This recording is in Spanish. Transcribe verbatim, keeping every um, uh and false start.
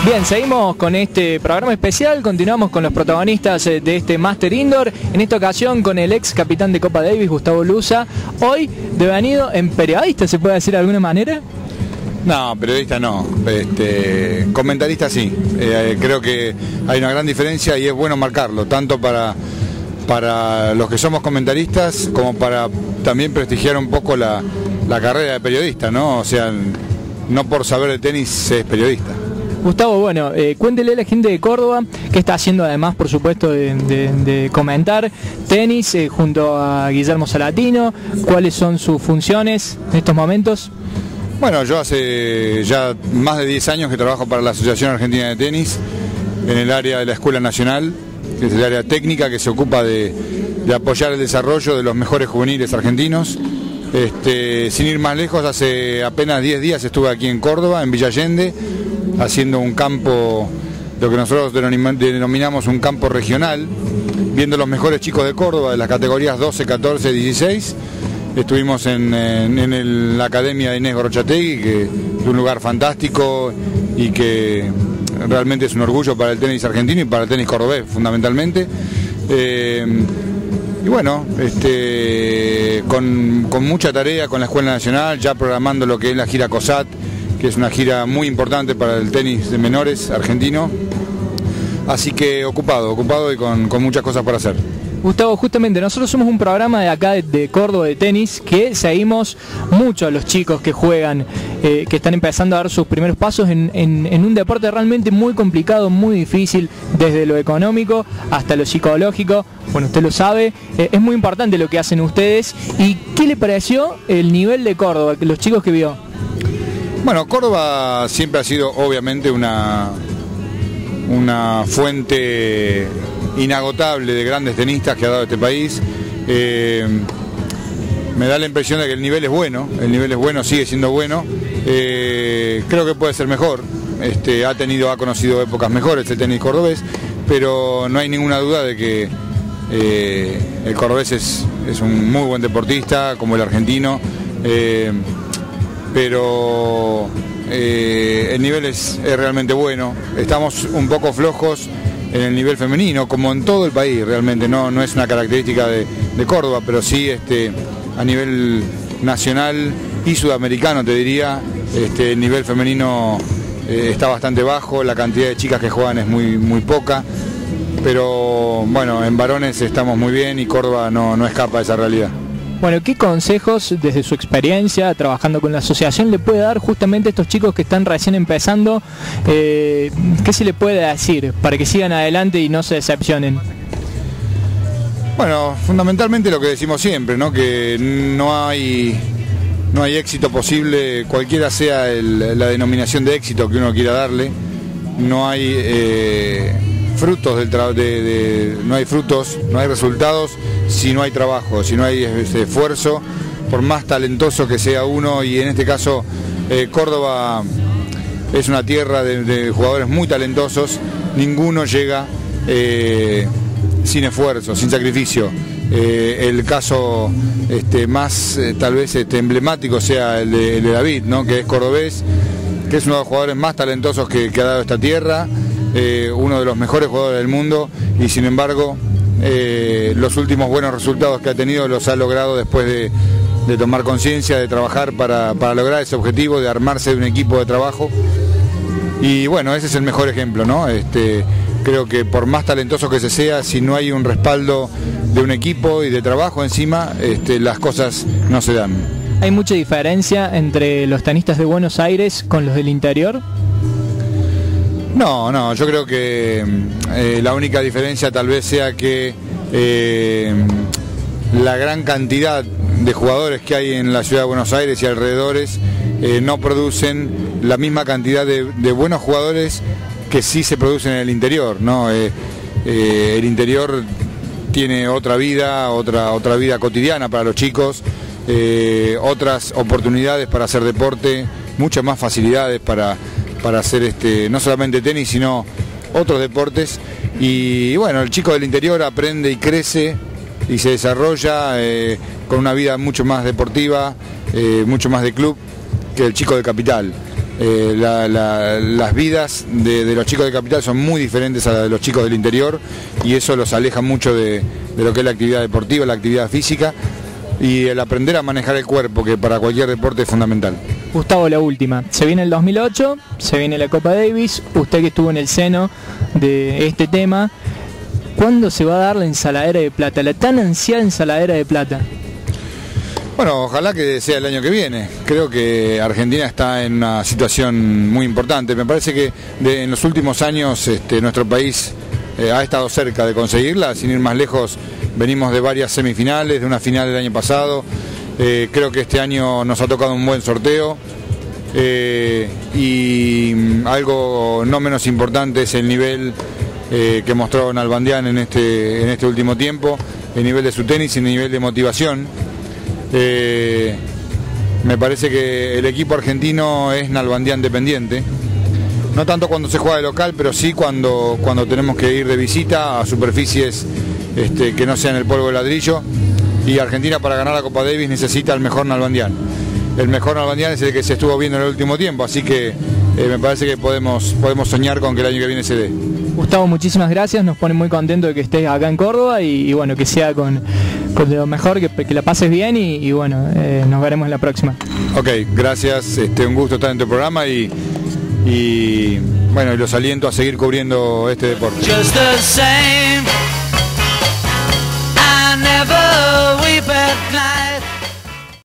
Bien, seguimos con este programa especial, continuamos con los protagonistas de este Master Indoor, en esta ocasión con el ex capitán de Copa Davis, Gustavo Luza, hoy devenido en periodista, ¿se puede decir de alguna manera? No, periodista no, este, comentarista sí, eh, creo que hay una gran diferencia y es bueno marcarlo, tanto para, para los que somos comentaristas como para también prestigiar un poco la, la carrera de periodista, ¿no? O sea, no por saber de tenis se es periodista. Gustavo, bueno, eh, cuéntele a la gente de Córdoba qué está haciendo, además, por supuesto, de, de, de comentar tenis eh, junto a Guillermo Salatino, cuáles son sus funciones en estos momentos. Bueno, yo hace ya más de diez años que trabajo para la Asociación Argentina de Tenis, en el área de la Escuela Nacional, que es el área técnica que se ocupa de, de apoyar el desarrollo de los mejores juveniles argentinos. Este, sin ir más lejos, hace apenas diez días estuve aquí en Córdoba, en Villa Allende, haciendo un campo, lo que nosotros denominamos un campo regional, viendo los mejores chicos de Córdoba, de las categorías doce, catorce, dieciséis. Estuvimos en, en, en el, la Academia de Inés Gorrochategui, que es un lugar fantástico y que realmente es un orgullo para el tenis argentino y para el tenis cordobés, fundamentalmente. Eh, y bueno, este, con, con mucha tarea con la Escuela Nacional, ya programando lo que es la gira COSAT, que es una gira muy importante para el tenis de menores argentino. Así que ocupado, ocupado y con, con muchas cosas por hacer. Gustavo, justamente nosotros somos un programa de acá de, de Córdoba de tenis que seguimos mucho a los chicos que juegan, eh, que están empezando a dar sus primeros pasos en, en, en un deporte realmente muy complicado, muy difícil, desde lo económico hasta lo psicológico. Bueno, usted lo sabe, eh, es muy importante lo que hacen ustedes. ¿Y qué le pareció el nivel de Córdoba, los chicos que vio? Bueno, Córdoba siempre ha sido obviamente una, una fuente inagotable de grandes tenistas que ha dado este país. Eh, me da la impresión de que el nivel es bueno, el nivel es bueno, sigue siendo bueno. Eh, creo que puede ser mejor. Este, ha tenido, ha conocido épocas mejores el tenis cordobés, pero no hay ninguna duda de que eh, el cordobés es, es un muy buen deportista, como el argentino. Eh, pero eh, el nivel es, es realmente bueno. Estamos un poco flojos en el nivel femenino, como en todo el país realmente, no, no es una característica de, de Córdoba, pero sí este, a nivel nacional y sudamericano, te diría, este, el nivel femenino eh, está bastante bajo, la cantidad de chicas que juegan es muy, muy poca, pero bueno, en varones estamos muy bien y Córdoba no, no escapa de esa realidad. Bueno, ¿qué consejos desde su experiencia trabajando con la asociación le puede dar justamente a estos chicos que están recién empezando? Eh, ¿Qué se le puede decir para que sigan adelante y no se decepcionen? Bueno, fundamentalmente lo que decimos siempre, ¿no? Que no hay, no hay éxito posible, cualquiera sea el, la denominación de éxito que uno quiera darle. No hay eh, frutos del trabajo, de, de, no hay frutos, no hay resultados si no hay trabajo, si no hay ese esfuerzo, por más talentoso que sea uno, y en este caso eh, Córdoba es una tierra de, de jugadores muy talentosos, ninguno llega eh, sin esfuerzo, sin sacrificio. Eh, el caso este, más eh, tal vez este, emblemático sea el de, el de David, ¿no? Que es cordobés, que es uno de los jugadores más talentosos que, que ha dado esta tierra, eh, uno de los mejores jugadores del mundo, y sin embargo Eh, los últimos buenos resultados que ha tenido los ha logrado después de, de tomar conciencia, de trabajar para, para lograr ese objetivo, de armarse de un equipo de trabajo. Y bueno, ese es el mejor ejemplo, ¿no? Este, creo que por más talentoso que se sea, si no hay un respaldo de un equipo y de trabajo encima, este, las cosas no se dan. ¿Hay mucha diferencia entre los tenistas de Buenos Aires con los del interior? No, no, yo creo que eh, la única diferencia tal vez sea que eh, la gran cantidad de jugadores que hay en la ciudad de Buenos Aires y alrededores eh, no producen la misma cantidad de, de buenos jugadores que sí se producen en el interior, ¿no? Eh, eh, el interior tiene otra vida, otra, otra vida cotidiana para los chicos, eh, otras oportunidades para hacer deporte, muchas más facilidades para... para hacer este, no solamente tenis, sino otros deportes. Y bueno, el chico del interior aprende y crece y se desarrolla eh, con una vida mucho más deportiva, eh, mucho más de club que el chico de capital. eh, la, la, las vidas de, de los chicos de Capital son muy diferentes a las de los chicos del interior, y eso los aleja mucho de, de lo que es la actividad deportiva, la actividad física, y el aprender a manejar el cuerpo, que para cualquier deporte es fundamental. Gustavo, la última. Se viene el dos mil ocho, se viene la Copa Davis, usted que estuvo en el seno de este tema, ¿cuándo se va a dar la ensaladera de plata, la tan ansiada ensaladera de plata? Bueno, ojalá que sea el año que viene. Creo que Argentina está en una situación muy importante. Me parece que de, en los últimos años este, nuestro país eh, ha estado cerca de conseguirla. Sin ir más lejos, venimos de varias semifinales, de una final del año pasado. Eh, creo que este año nos ha tocado un buen sorteo. Eh, y algo no menos importante es el nivel eh, que mostró Nalbandián en este, en este último tiempo, el nivel de su tenis y el nivel de motivación. Eh, me parece que el equipo argentino es Nalbandián dependiente, no tanto cuando se juega de local, pero sí cuando, cuando tenemos que ir de visita a superficies este, que no sean el polvo de ladrillo, y Argentina para ganar la Copa Davis necesita el mejor Nalbandián. El mejor Nalbandián es el que se estuvo viendo en el último tiempo, así que eh, me parece que podemos, podemos soñar con que el año que viene se dé. Gustavo, muchísimas gracias, nos pone muy contento de que estés acá en Córdoba y, y bueno, que sea con, con lo mejor, que, que la pases bien y, y bueno, eh, nos veremos en la próxima. Ok, gracias, este, un gusto estar en tu programa y, y bueno, y los aliento a seguir cubriendo este deporte. Just the same. I never weep at night.